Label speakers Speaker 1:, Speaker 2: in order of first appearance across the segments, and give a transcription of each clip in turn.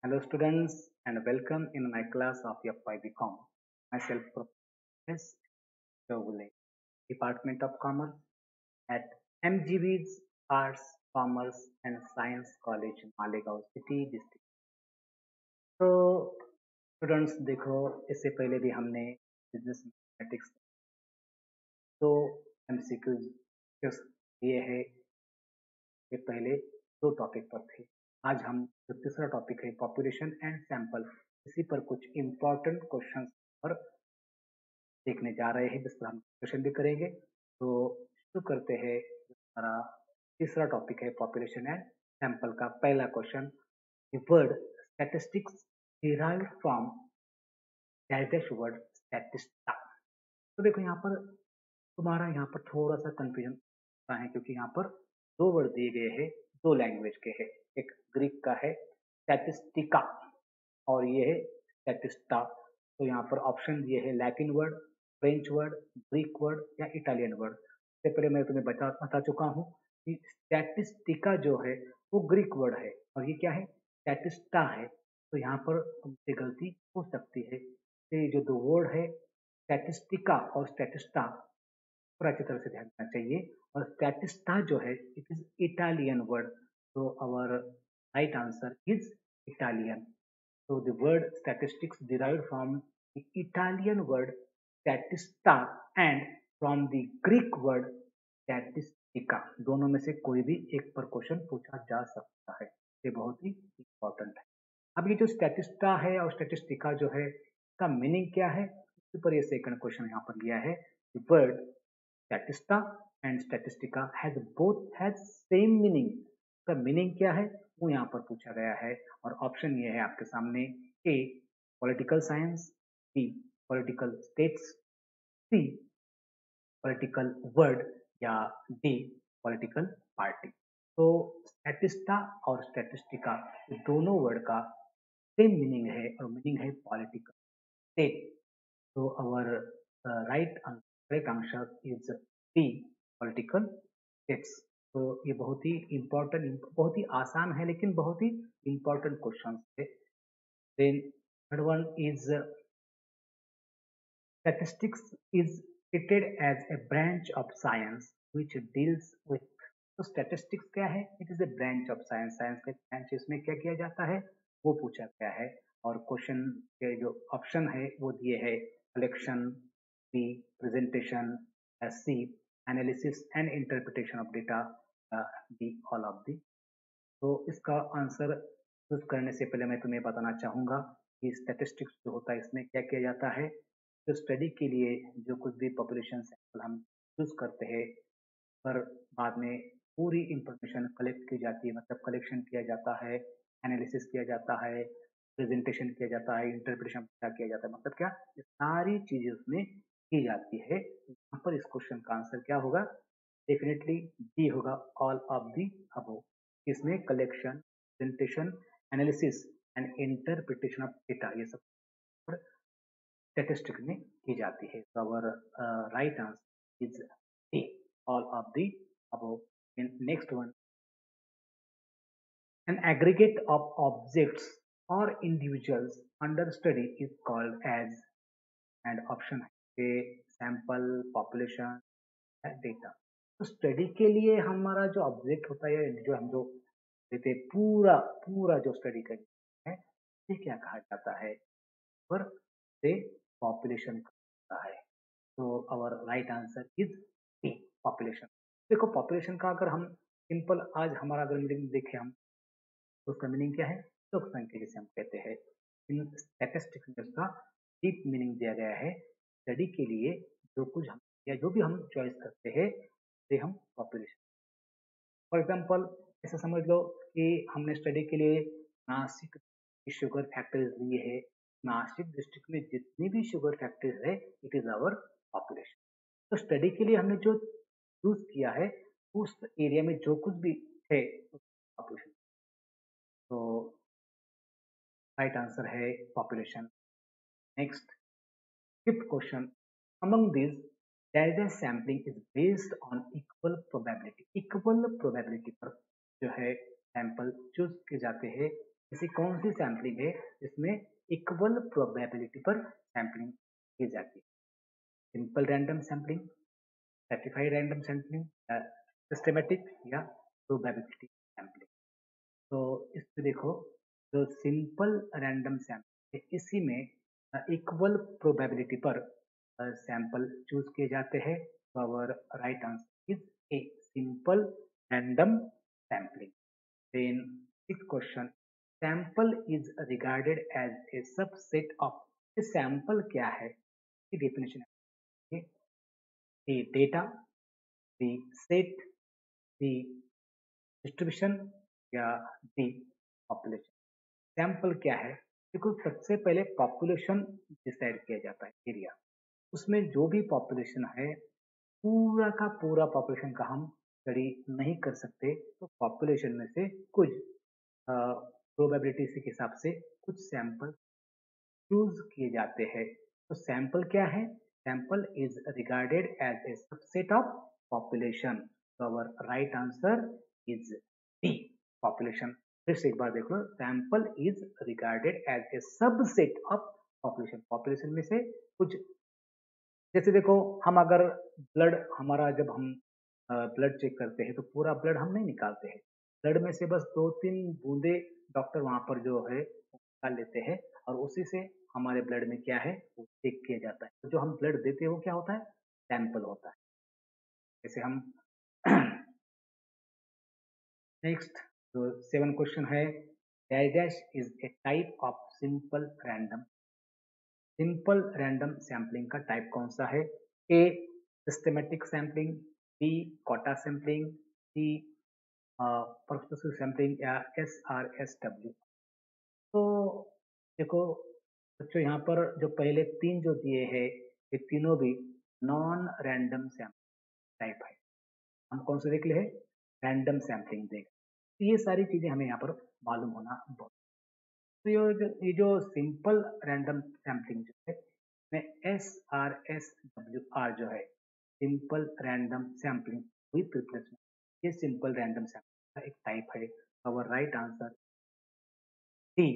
Speaker 1: Hello students and welcome in my class of FY BCom. Myself Professor Jogule, Department of Commerce at MGB's Arts, Commerce and Science College, Malegaon City District. तो students देखो, इससे पहले भी हमने business mathematics तो MCQs दिए हैं। ये पहले दो टॉपिक पर थे। आज हम जो तीसरा टॉपिक है पॉपुलेशन एंड सैंपल, इसी पर कुछ इम्पोर्टेंट क्वेश्चंस पर देखने जा रहे हैं, जिस पर हम डिस्कशन भी करेंगे। तो शुरू करते हैं। हमारा तीसरा टॉपिक है पॉपुलेशन एंड सैंपल का पहला question. The word statistics derived from dash word statista. तो देखो यहाँ पर तुम्हारा यहाँ पर थोड़ा सा कंफ्यूजन होता है, क्योंकि यहाँ पर दो वर्ड दिए गए हैं, दो लैंग्वेज के हैं। एक ग्रीक का है स्टैटिस्टिका और ये है स्टैटिस्टा। तो यहाँ पर ऑप्शन दिए है Latin word, French word, Greek word या इटालियन वर्ड। इससे पहले मैं तुम्हें बता चुका हूँ कि स्टैटिस्टिका जो है वो ग्रीक वर्ड है और ये क्या है, स्टैटिस्टा है। तो यहाँ पर तुमसे गलती हो सकती है। ये जो दो वर्ड है स्टैटिस्टिका और स्टैटिस्टा पर अच्छी तरह से ध्यान देना चाहिए। और स्टैटिस्टा जो है इट इज इटालियन वर्ड, तो our right answer is Italian. So the word statistics derived from the Italian word statista and from the Greek word statistica। दोनों में से कोई भी एक पर क्वेश्चन पूछा जा सकता है, ये बहुत ही इंपॉर्टेंट है। अब ये जो स्टैटिस्टा है और स्टैटिस्टिका जो है, इसका मीनिंग क्या है, इसके ऊपर ये सेकंड क्वेश्चन यहाँ पर लिया है। The word statista and statistica has both has same meaning। इसका मीनिंग क्या है वो यहाँ पर पूछा गया है। और ऑप्शन ये है आपके सामने, A political science, B political states, C political word या डी पॉलिटिकल पार्टी। तो स्टैटिस्टा और स्टैटिस्टिका दोनों वर्ड का सेम मीनिंग है और मीनिंग है पॉलिटिकल स्टेट। तो our right answer is B political states. तो ये बहुत ही इम्पोर्टेंट, बहुत ही आसान है लेकिन बहुत ही इम्पोर्टेंट क्वेश्चन है। Then third one is statistics is treated as a branch of science which deals with। तो statistics क्या है, it is a branch of science, science का ब्रांच। इसमें क्या किया जाता है वो पूछा गया है। और क्वेश्चन के जो ऑप्शन है वो दिए है collection, B presentation, C analysis and interpretation of data, D all of the. तो इसका आंसर चूज करने से पहले मैं तुम्हें बताना चाहूंगा कि स्टैटिस्टिक्स जो होता है इसमें क्या किया जाता है। तो स्टडी के लिए जो कुछ भी पॉपुलेशन सैंपल हम चूज करते हैं, पर बाद में पूरी इंफॉर्मेशन कलेक्ट की जाती है, मतलब कलेक्शन किया जाता है, एनालिसिस किया जाता है, प्रेजेंटेशन किया जाता है, इंटरप्रिटेशन किया जाता है। मतलब क्या, ये सारी चीजें उसमें की जाती है। यहाँ पर इस क्वेश्चन का आंसर क्या होगा, डेफिनेटली डी होगा, ऑल ऑफ दी अबव। इसमें collection, presentation, analysis and interpretation of data, ये सब स्टैटिस्टिक्स में की जाती है। तो our right answer is D, all of the above. In next one, an aggregate of objects or individuals under study is called as, and option है sample, population, data. तो study के लिए हमारा जो ऑब्जेक्ट होता है, जो हम जो देते पूरा पूरा जो स्टडी करते हैं, ये क्या कहा जाता है, पर से पॉपुलेशन होता है। तो our right answer is B population. देखो पॉपुलेशन का अगर हम सिंपल आज हमारा अगर मीनिंग देखें हम, तो उसका मीनिंग क्या है, लोक संख्या जिसे हम कहते हैं। इन स्टैटिस्टिक्स में उसका डीप मीनिंग दिया गया है। स्टडी के लिए जो कुछ हम या जो भी हम चॉइस करते हैं उसे हम पॉपुलेशन। फॉर एग्जाम्पल ऐसा समझ लो कि हमने स्टडी के लिए नासिक की शुगर फैक्ट्रीज ली है। नासिक डिस्ट्रिक्ट में जितनी भी शुगर फैक्ट्रीज है इट इज आवर पॉपुलेशन। तो स्टडी के लिए हमने जो चूज किया है उस एरिया में जो कुछ भी है पॉपुलेशन। तो राइट आंसर है population. Next fifth question, among this data sampling is based on equal probability. Equal probability पर जो है सैंपल चूज किए जाते हैं, ऐसी कौन सी सैम्पलिंग है जिसमें इक्वल प्रोबेबिलिटी पर सैम्पलिंग की जाती है? Simple random sampling, stratified random sampling, systematic या प्रोबेबिलिटी सैम्पलिंग। तो इसमें देखो, जो सिंपल रैंडम सैम्पल है इसी में इक्वल प्रोबेबिलिटी पर सैंपल चूज किए जाते हैं। तो our right answer is A simple random sampling. Then sixth question, sample is regarded as a subset of. Sample क्या है, इसकी डेफिनेशन है the data, the set, the distribution या दी पॉपुलेशन। सैंपल क्या है? देखो, सबसे पहले पॉपुलेशन डिसाइड किया जाता है, एरिया। उसमें जो भी पॉपुलेशन है, पूरा का पूरा पॉपुलेशन का हम स्टडी नहीं कर सकते। तो पॉपुलेशन में से कुछ प्रोबेबिलिटी के हिसाब से कुछ सैंपल चूज किए जाते हैं। तो सैंपल क्या है? Sample is regarded as a subset of population. तो our right answer is D, population. फिर से एक बार देख लो, sample is regarded as a subset of population. Population में से कुछ, जैसे देखो, हम अगर ब्लड हमारा, जब हम ब्लड चेक करते हैं तो पूरा ब्लड हम नहीं निकालते हैं। ब्लड में से बस 2-3 बूंदे डॉक्टर वहां पर जो है वो निकाल लेते हैं, और उसी से हमारे ब्लड में क्या है वो चेक किया जाता है। तो जो हम ब्लड देते हैं वो क्या होता है? सैंपल होता है। जैसे हम नेक्स्ट जो 7 क्वेश्चन है, dash dash is a type of simple random. Simple random sampling का टाइप कौन सा है? A systematic sampling, B quota sampling, C perspective sampling या SRSW। तो देखो बच्चों, यहाँ पर जो पहले 3 जो दिए हैं, ये तीनों भी नॉन रैंडम सैम्पलिंग टाइप है। हम कौन से देख ले हैं? रैंडम सैम्पलिंग देख। तो ये सारी चीजें हमें यहाँ पर मालूम होना बहुत। तो ये जो सिंपल रैंडम सैम्पलिंग जो है, में SRSWR जो है, simple random sampling with replacement, ये सिंपल रैंडम सैम्पलिंग का एक टाइप है। Our right answer D,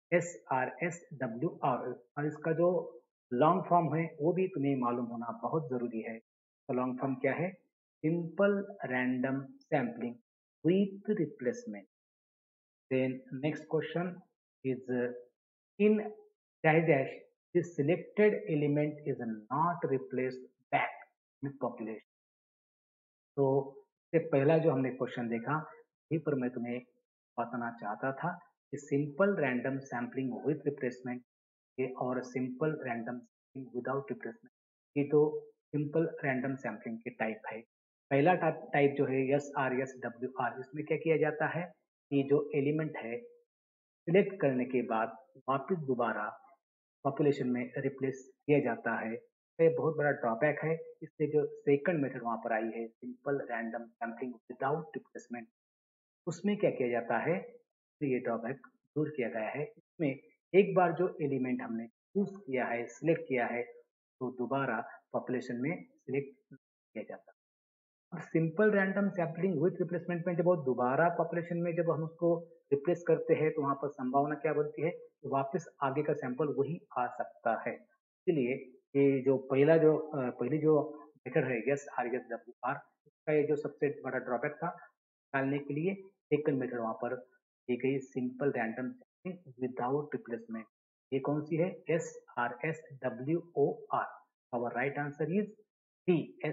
Speaker 1: SRSWR। और इसका जो लॉन्ग फॉर्म है वो भी तुम्हें मालूम होना बहुत जरूरी है। तो लॉन्ग फॉर्म क्या है? Simple random sampling with replacement. Then next question is in dash dash, the selected element is not replaced back with population. तो इससे पहला जो हमने क्वेश्चन देखा, यही पर मैं तुम्हें बताना चाहता था कि simple random sampling with replacement और simple random sampling without replacement, ये तो सिंपल रैंडम सैम्पलिंग के टाइप है। पहला टाइप जो है SRSWR, इसमें क्या किया जाता है कि जो एलिमेंट है सिलेक्ट करने के बाद वापस दोबारा पॉपुलेशन में रिप्लेस किया जाता है। तो ये बहुत बड़ा ड्रॉबैक है। इससे जो सेकंड मेथड वहां पर आई है, simple random sampling without replacement, उसमें क्या किया जाता है? तो ये ड्रॉबैक दूर किया गया है। इसमें एक बार जो एलिमेंट हमने चूज किया है, सिलेक्ट किया है, तो दोबारा पॉपुलेशन में सिलेक्ट किया जाता है। Simple random sampling with replacement में जब वो दोबारा पॉपुलेशन में जब हम उसको रिप्लेस करते हैं, तो वहां पर संभावना क्या बनती है? तो वापस आगे का सैंपल वही आ सकता है। इसलिए ये जो पहली जो मेथड है SRSWR, इसका ये जो सबसे बड़ा ड्रॉबैक था, निकालने के लिए सेकंड मेथड वहां पर दी गई, simple random sampling without replacement. ये कौन सी है? SRSWOR। Our right answer is D,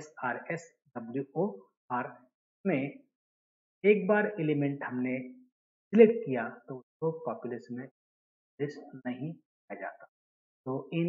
Speaker 1: SRSWOR। में एक बार एलिमेंट हमने सिलेक्ट किया तो उसको पॉपुलेशन में लिस्ट नहीं किया जाता। तो इन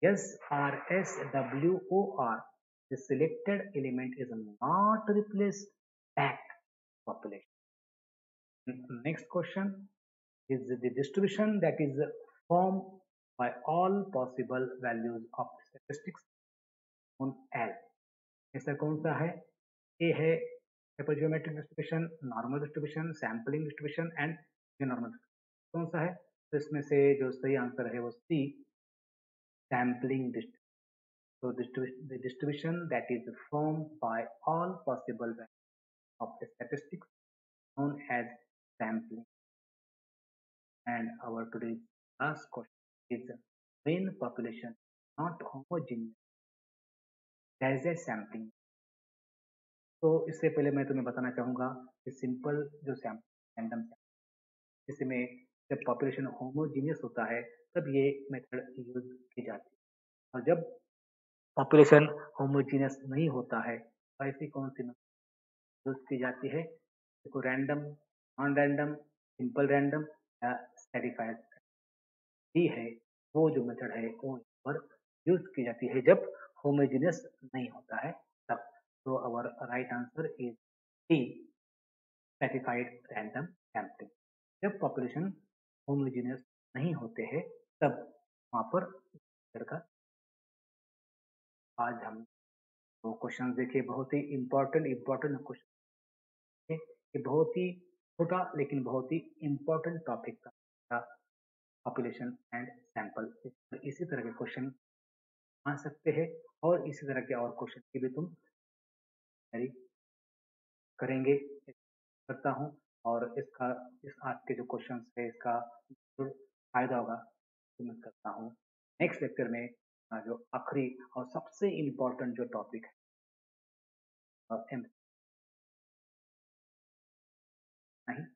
Speaker 1: SRSWOR, the selected element is not replaced back population. Next question is the distribution that is formed by all possible values of statistics on L. ऐसा कौन सा है? ए है hypergeometric distribution, normal distribution, sampling distribution and normal distribution। कौन सा है? तो इसमें से जो सही आंसर है वो सी, sampling distribution। So the distribution that is formed by all possible values of the statistics known as sampling। and our today's last question is when population not homogeneous, there is a sampling. तो इससे पहले मैं तुम्हें बताना चाहूंगा कि simple जो sample random इसमें जब पॉपुलेशन होमोजीनियस होता है तब ये मेथड यूज की जाती है, और जब पॉपुलेशन होमोजीनियस नहीं होता है तो ऐसी कौन सी यूज की जाती है? देखो, random, non random, simple random या स्ट्रेटिफाइड ही है, वो जो मेथड है वो पर यूज की जाती है जब होमोजीनियस नहीं होता है तब। तो our right answer is D, stratified random sampling. जब पॉपुलेशन होमोजीनियस नहीं होते हैं तब वहाँ पर का आज हम दो क्वेश्चन देखे, बहुत ही इम्पोर्टेंट क्वेश्चन है। ये बहुत ही छोटा लेकिन बहुत ही इम्पोर्टेंट टॉपिक था, पॉपुलेशन एंड सैंपल। इसी तरह के क्वेश्चन आ सकते हैं और इसी तरह के और क्वेश्चन की भी तुम तैयारी करेंगे करता हूँ, और इसका इस आज के जो क्वेश्चन है इसका जरूर फायदा होगा उम्मीद करता हूँ। नेक्स्ट लेक्चर में जो आखिरी और सबसे इम्पोर्टेंट जो टॉपिक है नहीं